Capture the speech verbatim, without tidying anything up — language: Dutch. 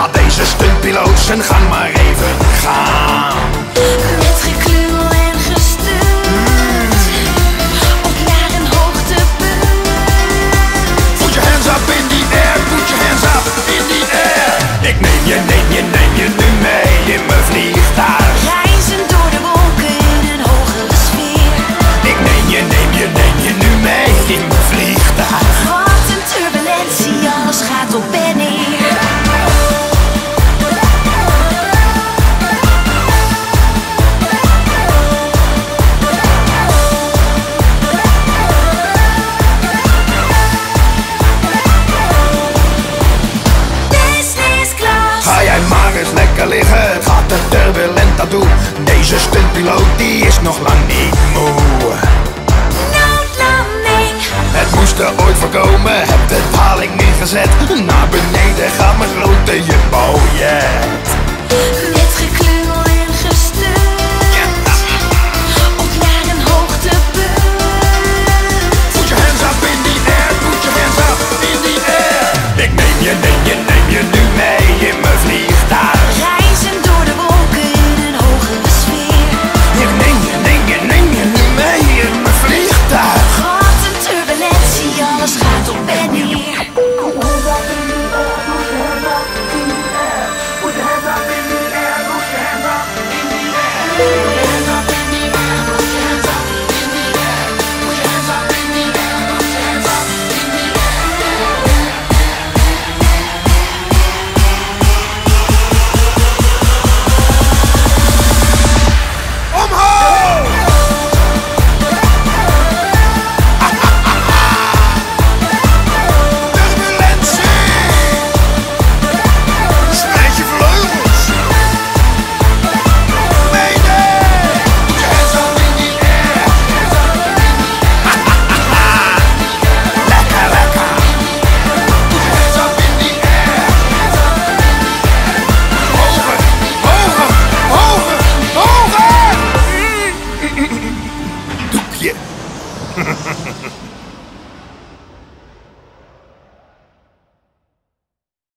laat deze stuntpiloot zijn gang maar even gaan. Met geklungel en gestuurd op naar een hoogtepunt. Put your hands up in the air, put your hands up in the air. Ik neem je, neem je, neem je nu mee in mijn vliegtuig. Reizen door de wolken in een hogere sfeer. Ik neem je, neem je, neem je nu mee in mijn vliegtuig. Wat een turbulentie, alles gaat op en neer. Ga jij maar eens lekker liggen, het gaat er turbulent aan toe. Deze stuntpiloot die is nog lang niet moe. Noodlanding. Het moest er ooit voorkomen, heb de daling neergezet. Naar beneden gaat mijn grote jumbo, yeah.